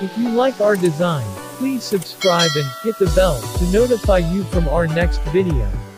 If you like our design, please subscribe and hit the bell to notify you from our next video.